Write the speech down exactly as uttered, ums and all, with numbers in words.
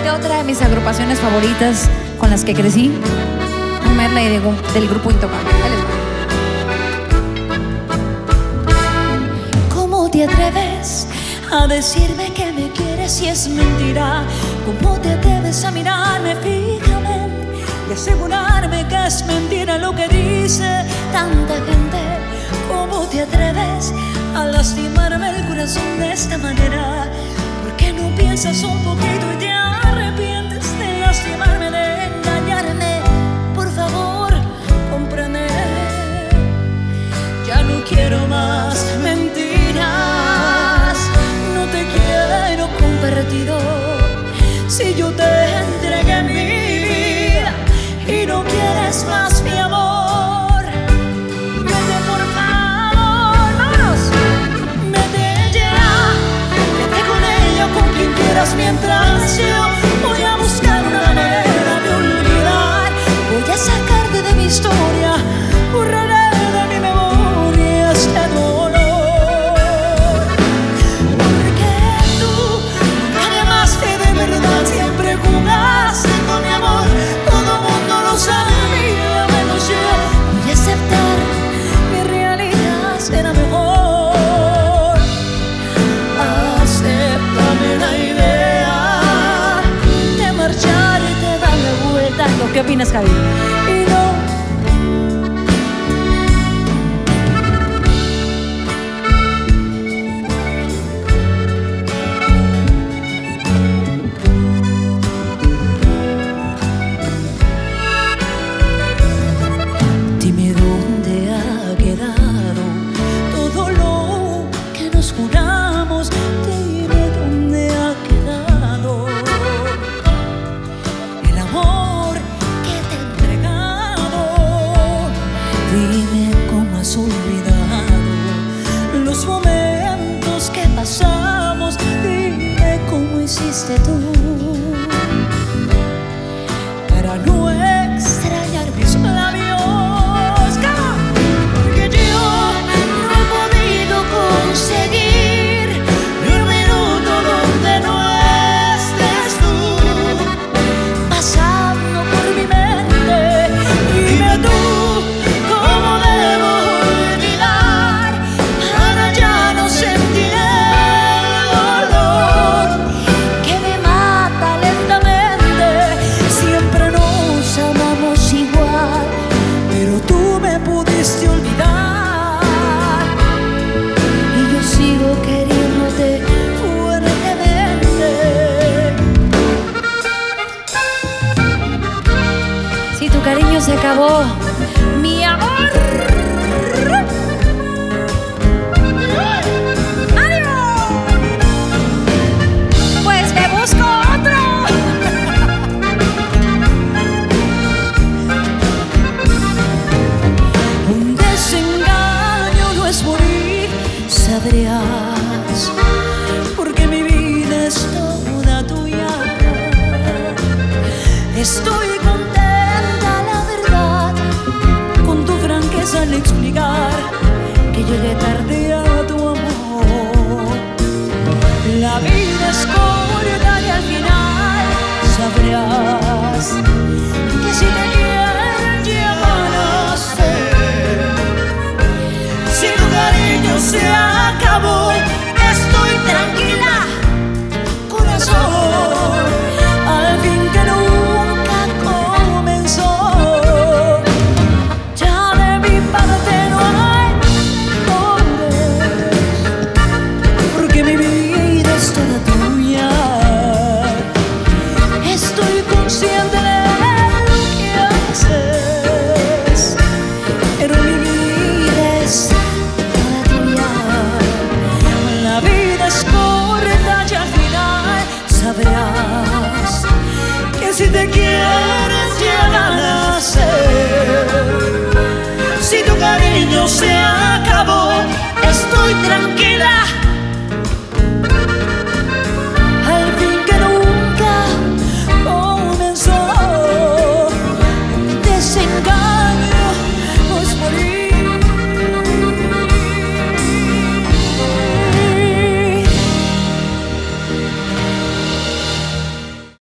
de otra de mis agrupaciones favoritas con las que crecí. Un medley de, del grupo Intocable. Ahí les va. ¿Cómo te atreves a decirme que me quieres si es mentira? ¿Cómo te atreves a mirarme fijamente y asegurarme que es mentira lo que dice tanta gente? ¿Cómo te atreves a lastimarme el corazón de esta manera? ¿Por qué no piensas un poquito y te arrepientes de lastimarme, de engañarme? Por favor, cómprame. Ya no quiero más mentiras, no te quiero compartido. Si yo te entregué mi vida y no quieres más mi amor, vete por favor, vámonos. Vete ya, vete con ella, con quien quieras, mientras yo voy a buscar una manera de olvidar. Voy a sacarte de mi historia, borraré de mi memoria este dolor. Porque tú nunca me amaste de verdad, siempre jugaste con mi amor. Todo mundo lo sabía, menos yo. Voy a aceptar mi realidad, será mejor. Acéptame la idea de marchar y te dar la vuelta. ¿Qué opinas, Javi? Y no. Dime dónde ha quedado todo lo que nos juramos. Dime dónde ha quedado el amor que te he entregado. Dime cómo has olvidado los momentos que pasamos. Dime cómo hiciste tú para no extrañar mis labios. Porque yo no he podido conseguir ni un minuto donde no estés tú pasando por mi mente. Dime tú cómo debo olvidar para ya no sentir el dolor que me mata lentamente. Siempre nos amamos igual, pero tú me pudiste olvidar y yo sigo queriéndote fuertemente. Si tu cariño se acabó, mi amor. ¡Ánimo! Pues me busco otro. Un desengaño no es morir, sabrías, porque mi vida es toda tuya. Estoy contenta, la verdad, con tu franqueza al explicar que llegué tarde a tu amor. La vida es corta y al final sabrás que si te quieren ya van a ser. Si tu cariño se acabó, estoy tranquila, corazón, al fin que nunca comenzó. Ya de mi parte no hay dolores, porque mi vida es toda tuya. Estoy consciente de lo que haces, pero mi vida es toda tuya. La vida es corta y al final sabrás que si te